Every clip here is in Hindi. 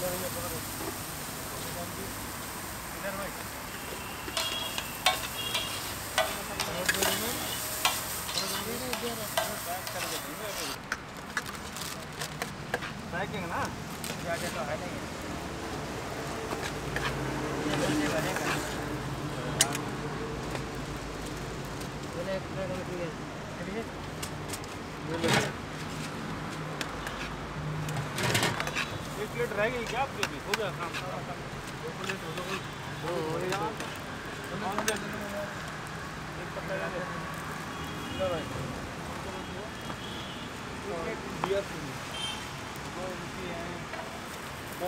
पैकिंग ना जाके तो है नहीं बोले एक प्लेट में ठीक है एक प्लेट रह गई क्या आपके भी हो गया काम सारा काम 2 प्लेट हो गई हो गया एक पत्ता ले लो भाई बियर दो रुपये हैं दो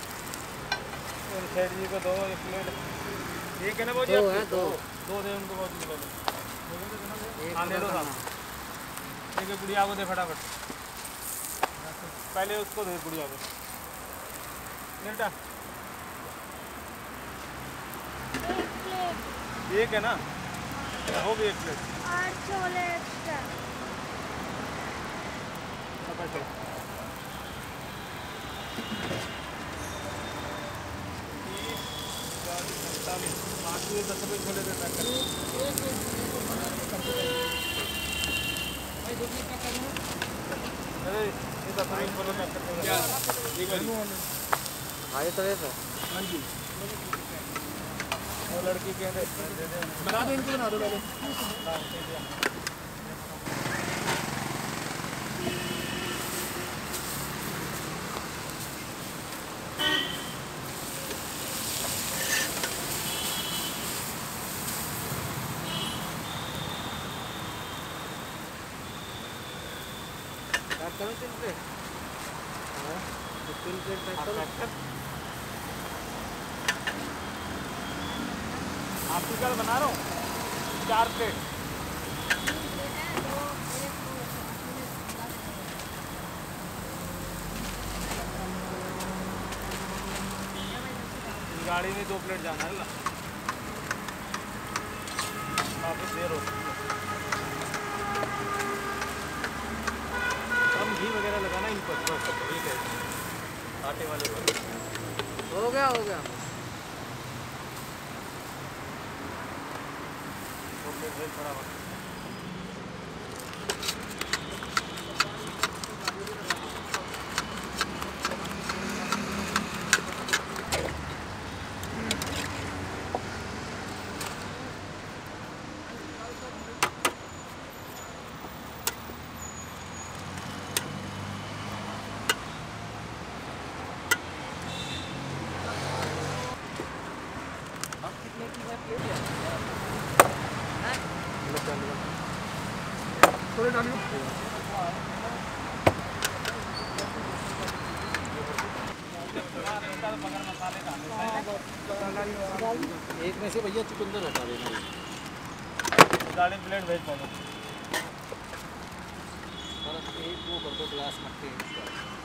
सेठ जी को दो एक प्लेट एक है ना वो जी दो दे उनको बहुत खाने दो साहब एक गुड़िया को दे फटाफट पहले उसको दे गुड़िया को बेटा एक है ना हो भी एक प्लेट और छोले एक्स्ट्रा ₹10 छोले दे पैक करो अरे ये ₹10 छोले पैक करते हैं आए तो ऐसा हाँ जी वो लड़की के दे बना दो इनको बना दो पहले करो 3 प्लेट हाँ 3 प्लेट पैक करो आपकी कल बना रहा हूँ 4 प्लेट गाड़ी में 2 प्लेट जाना है वापस देर हो घी वगैरह लगाना इन पर ठीक है आटे वाले पर हो गया ओके थोड़ा थोड़े डालियो एक में से भैया चुकंदर हटा देना गाड़ी प्लेट भेज पाऊँ एक वो कर दो ग्लास मट्टी